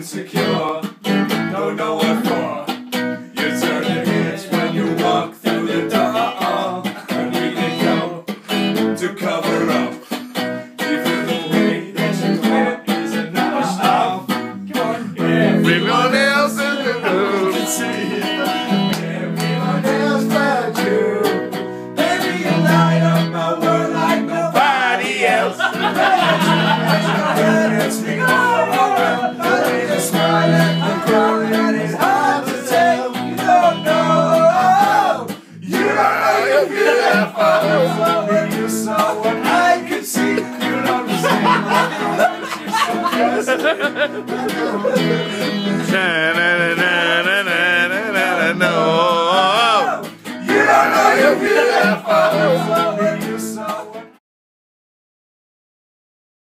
insecure, don't know what for. You turn your heads when you walk through the door, and we can go to cover up. Even the way that you wear is enough. Everyone else in the room can see it. Everyone else but you. Baby, you light up my world like nobody else. It's me over. I just smile at the crowd and it's hard to tell. You don't know. You don't know you're beautiful. When you saw what I could see, you don't understand. You're so no. You don't know you're beautiful. When you saw what